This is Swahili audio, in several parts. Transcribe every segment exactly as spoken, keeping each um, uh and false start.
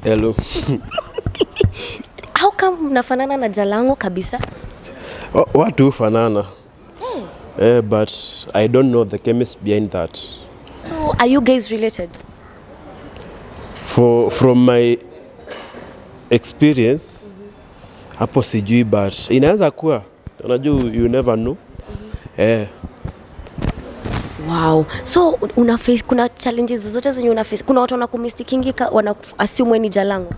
Hello. How come mnafanana na Jalango kabisa? Watu fanana. Hey. Uh, but I don't know the chemist behind that. So are you guys related? For from my experience, mm-hmm. hapo sijui but inaweza kuwa. Unajua you never know. Mm-hmm. Eh. Wow. So una face kuna challenges zote zenye una face. Kuna watu wanakumistikingi wana assume ni Jalango.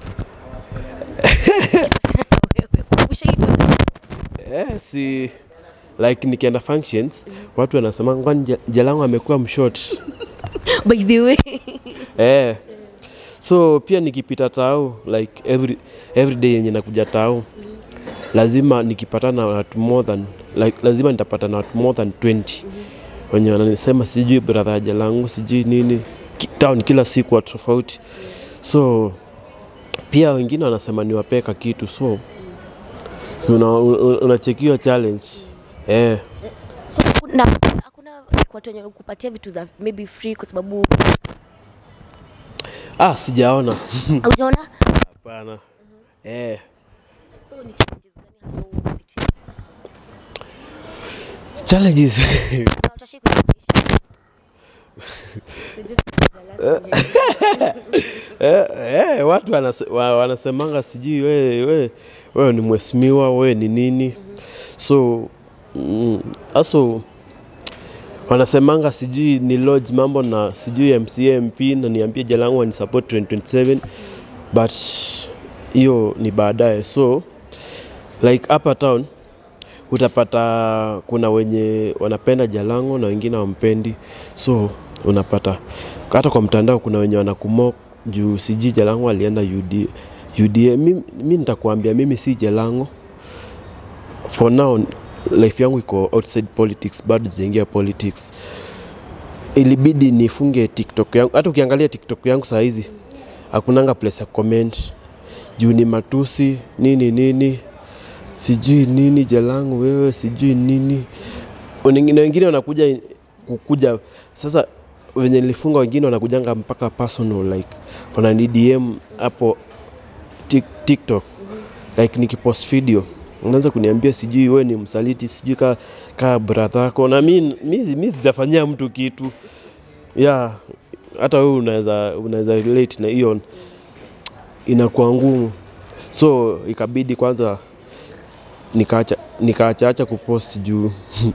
Eh, si like nikienda functions, mm-hmm. watu wanasema ngwani Jalango amekuwa mshort. By the way. Eh. So pia nikipita tao like every every day yenye nakuja tao. Mm-hmm. Lazima nikipatana na watu more than like lazima nitapata na watu more than twenty. Mm-hmm. Wenye wananisema sijui brother Jalango, sijui nini. Town kila siku watu tofauti. Mm-hmm. So pia wengine wanasema niwapeka kitu so so unachekiwa una challenge. Eh. So na hakuna watu wenye kukupatia vitu za maybe free kwa sababu ah sijaona. Hujaona? Hapana. Uh-huh. Eh. So ni challenges gani hasa unapitia? Challenges. Unatashika kuishi. Eh eh watu wanasemanga sijui wewe wewe wewe ni mheshimiwa wewe ni nini. Mm-hmm. So mm, aso wanasemanga sijui ni lodge mambo na sijui M C A M P na niambie Jalango ni support twenty twenty-seven. Mm-hmm. But hiyo ni baadaye. So like upper town utapata kuna wenye wanapenda Jalango na wengine wampendi. So unapata hata kwa mtandao kuna wenye wanakumock juu siji Jalango alienda U D A. U D A mimi mi nitakwambia mimi si Jalango. For now life yangu iko outside politics, bado sijaingia politics. Ilibidi nifunge TikTok yangu. Hata ukiangalia TikTok yangu saa hizi hakunanga place ya comment. Juu ni matusi nini nini. Sijui nini Jalango wewe sijui nini. Wengine wengine wanakuja kukuja sasa wenye nilifunga wengine wanakujanga mpaka personal like wanani D M hapo TikTok. Mm-hmm. Like nikipost video unaanza kuniambia sijui wewe ni msaliti sijui ka ka brother yako na mimi mimi sijafanyia mtu kitu. Yeah, hata wewe unaweza unaweza relate na hiyo inakuwa ngumu. So ikabidi kwanza nikaacha nikaacha acha kupost juu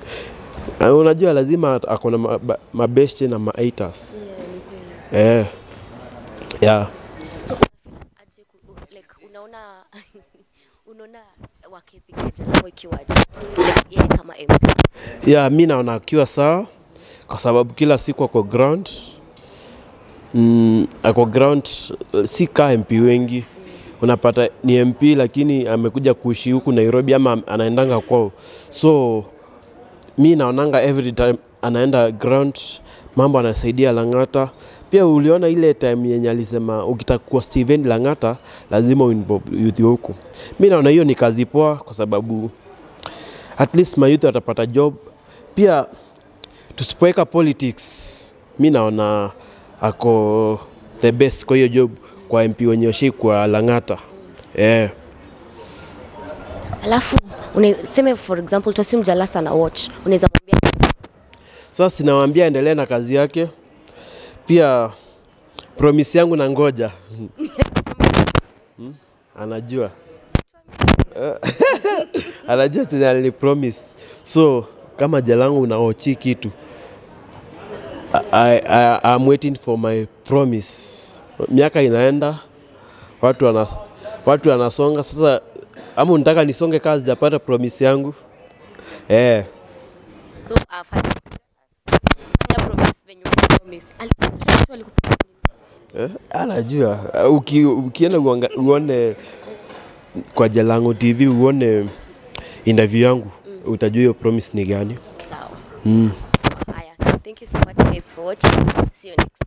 unajua lazima akona mabeshte na ma-haters. Yeah, eh. Yeah. So aje like unaona unaona wakithika Jalango ikiwaje? Yeye kama M P. Yeah, mimi naona akiwa sawa kwa sababu kila siku ako ground. Mm, ako ground si ka M P wengi. Mm. Unapata ni M P lakini amekuja kuishi huku Nairobi ama anaendanga kwao. So mimi naonanga every time anaenda ground mambo anasaidia Lang'ata. Pia uliona ile time yenye alisema ukitaka kuwa Steven Lang'ata lazima uinvolve youth huko. Mimi naona hiyo ni kazi poa kwa sababu at least my youth atapata job. Pia tusipoeka politics mimi naona ako the best kwa hiyo job kwa M P wenye shi kwa Lang'ata. Eh. Alafu unasema for example tuassume Jalas ana watch. Unaweza mwambia sasa sinawaambia endelee na kazi yake. Pia promise yangu na ngoja. hmm? Anajua. Anajua tena ali promise. So kama Jalango unaochi kitu I, I I'm waiting for my promise. Miaka inaenda watu wana watu wanasonga sasa ama unataka nisonge kazi japata promise yangu. Eh. So afanye ya promise venye promise. Alikuwa alikupa eh anajua uki ukienda uone kwa Jalango T V uone interview yangu mm. utajua hiyo promise ni gani. Sawa. Mm. Haya. Thank you so much guys for watching. See you next.